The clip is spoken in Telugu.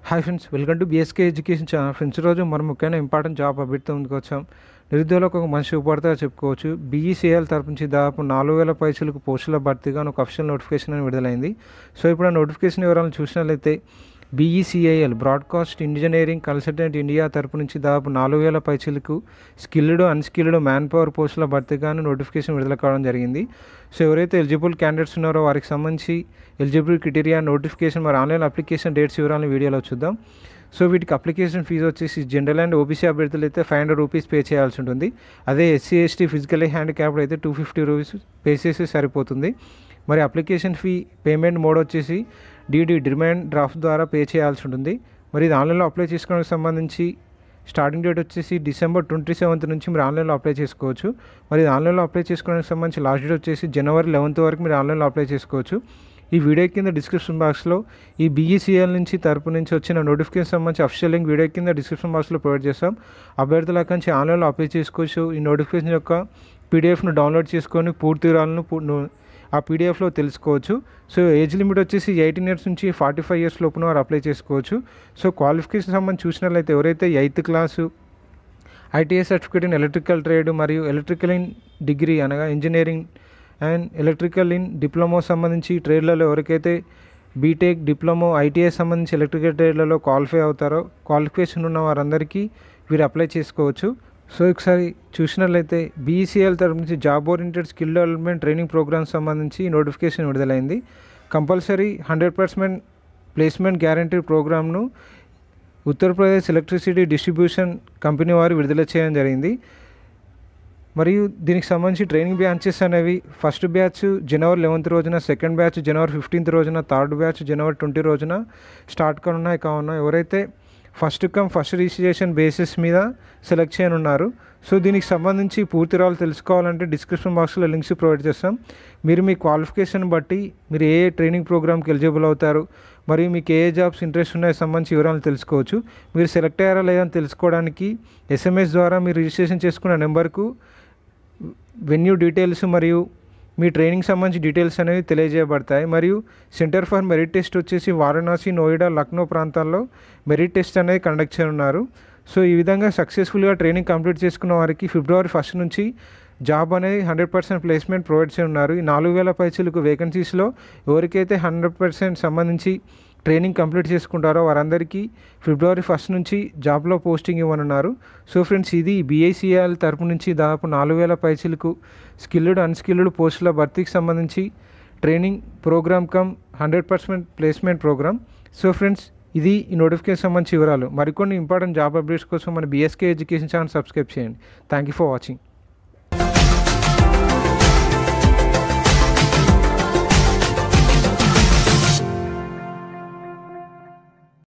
Hi friends, welcome to BSK education channel. Friends, రోజు మనం ముఖ్యమైన ఇంపార్టెంట్ జాబ్ అప్డేట్తో ముందుకు వచ్చాం. నిరుద్యోగులకు ఒక మంచి ఉపవార్తగా చెప్పుకోవచ్చు. BECIL తరపు నుంచి దాదాపు 4000 పైసలకు పోస్టుల భర్తీగా ఒక అఫీషియల్ నోటిఫికేషన్ అని విడుదలైంది. సో ఇప్పుడు ఆ నోటిఫికేషన్ వివరాలను చూసినట్లయితే BECIL broadcast engineering consultant India తరపు నుంచి దాదాపు 4000 పైసలకు స్కిల్డ్ అన్స్కిల్డ్ మ్యాన్ పవర్ పోస్టుల భర్తీగాను నోటిఫికేషన్ విడుదల కావడం జరిగింది. సో ఎవరైతే ఎలిజిబుల్ క్యాండిడేట్స్ ఉన్నారో వారికి సంబంధించి ఎలిజిబుల్ క్రైటీరియా, నోటిఫికేషన్ మరి ఆన్లైన్ అప్లికేషన్ డేట్స్ వివరాలను వీడియోలో చూద్దాం. సో వీటికి అప్లికేషన్ ఫీజు వచ్చేసి జనరల్ అండ్ ఓబీసీ అభ్యర్థులు అయితే 500 రూపీస్ పే చేయాల్సి ఉంటుంది. అదే SC ST ఫిజికల్లీ హ్యాండిక్యాప్డ్ అయితే 250 రూపీస్ పే చేసి సరిపోతుంది. మరి అప్లికేషన్ ఫీ పేమెంట్ మోడ్ వచ్చేసి డిమాండ్ డ్రాఫ్ట్ ద్వారా పే చేయాల్సి ఉంటుంది. మరి ఇది ఆన్లైన్లో అప్లై చేసుకోవడానికి సంబంధించి స్టార్టింగ్ డేట్ వచ్చేసి December 27th నుంచి మీరు ఆన్లైన్లో అప్లై చేసుకోవచ్చు. మరి ఇది ఆన్లైన్లో అప్లై చేసుకోవడానికి సంబంధించి లాస్ట్ డేట్ వచ్చేసి January 11th వరకు మీరు ఆన్లైన్లో అప్లై చేసుకోవచ్చు. ఈ వీడియో కింద డిస్క్రిప్షన్ బాక్స్లో ఈ BECIL నుంచి తరపు నుంచి వచ్చిన నోటిఫికేషన్ సంబంధించి అఫీషియల్ లింక్ వీడియో కింద డిస్క్రిప్షన్ బాక్స్లో ప్రొవైడ్ చేస్తాం. అభ్యర్థుల నుంచి ఆన్లైన్లో అప్లై చేసుకోవచ్చు. ఈ నోటిఫికేషన్ యొక్క PDFను డౌన్లోడ్ చేసుకొని పూర్తి వివరాలను ఆ PDFలో తెలుసుకోవచ్చు. సో ఏజ్ లిమిట్ వచ్చేసి 18 years నుంచి 45 years లోపున వారు అప్లై చేసుకోవచ్చు. సో క్వాలిఫికేషన్ సంబంధించి చూసినట్లయితే ఎవరైతే 8th class ITI certificate in electrical trade మరియు ఎలక్ట్రికల్ ఇన్ డిగ్రీ అనగా engineering and electrical in diploma సంబంధించి ట్రేడ్లలో ఎవరికైతే B.tech డిప్లొమా ITI సంబంధించి ఎలక్ట్రికల్ ట్రేడ్లలో క్వాలిఫై అవుతారో క్వాలిఫికేషన్ ఉన్న వారందరికీ వీరు అప్లై చేసుకోవచ్చు. సో ఒకసారి చూసినట్లయితే BECIL తరపు నుంచి job oriented skill development training programmes సంబంధించి నోటిఫికేషన్ విడుదలైంది. కంపల్సరీ 100% ప్లేస్మెంట్ గ్యారంటీ ప్రోగ్రామ్ను ఉత్తరప్రదేశ్ ఎలక్ట్రిసిటీ డిస్ట్రిబ్యూషన్ కంపెనీ వారు విడుదల చేయడం జరిగింది. మరియు దీనికి సంబంధించి ట్రైనింగ్ బ్యాచెస్ అనేవి ఫస్ట్ బ్యాచ్ January 11th రోజున, సెకండ్ బ్యాచ్ January 15th రోజున, థర్డ్ బ్యాచ్ January 20 రోజున స్టార్ట్ కానున్నాయి. కావున ఎవరైతే ఫస్ట్ రిజిస్ట్రేషన్ బేసిస్ మీద సెలెక్ట్ చేయనున్నారు. సో దీనికి సంబంధించి పూర్తి వివరాలు తెలుసుకోవాలంటే డిస్క్రిప్షన్ బాక్స్లో లింక్స్ ప్రొవైడ్ చేస్తాం. మీరు మీ క్వాలిఫికేషన్ బట్టి మీరు ఏ ట్రైనింగ్ ప్రోగ్రామ్కి ఎలిజిబుల్ అవుతారు, మరియు మీకు ఏ జాబ్స్ ఇంట్రెస్ట్ ఉన్నాయో సంబంధించి వివరాలు తెలుసుకోవచ్చు. మీరు సెలెక్ట్ అయ్యారా లేదని తెలుసుకోవడానికి SMS ద్వారా మీరు రిజిస్ట్రేషన్ చేసుకున్న నెంబర్కు వెన్యూ డీటెయిల్స్ మరియు మీ ట్రైనింగ్ సంబంధించి డీటెయిల్స్ అనేవి తెలియజేయబడతాయి. మరియు సెంటర్ ఫర్ మెరిట్ టెస్ట్ వచ్చేసి వారణాసి, నోయిడా, లక్నో ప్రాంతాల్లో మెరిట్ టెస్ట్ అనేది కండక్ట్ చేయనున్నారు. సో ఈ విధంగా సక్సెస్ఫుల్గా ట్రైనింగ్ కంప్లీట్ చేసుకున్న వారికి February 1st నుంచి జాబ్ అనేది 100% ప్లేస్మెంట్ ప్రొవైడ్ చేయనున్నారు. ఈ 4000 పైసలకు వేకెన్సీస్లో ఎవరికైతే 100% సంబంధించి ట్రైనింగ్ కంప్లీట్ చేసుకుంటారో వారందరికీ February 1st నుంచి జాబ్లో పోస్టింగ్ ఇవ్వనున్నారు. సో ఫ్రెండ్స్, ఇది BECIL తరపు నుంచి దాదాపు 4000 పైసలకు స్కిల్డ్ అన్స్కిల్డ్ పోస్టుల భర్తీకి సంబంధించి training programme 100% placement programme. So friends, ఇది ఈ నోటిఫికేషన్ సంబంధించి వివరాలు. మరికొన్ని ఇంపార్టెంట్ జాబ్ అప్డేట్స్ కోసం మన BSK ఎడ్యుకేషన్ ఛానల్ సబ్స్క్రైబ్ చేయండి. Thank you for watching.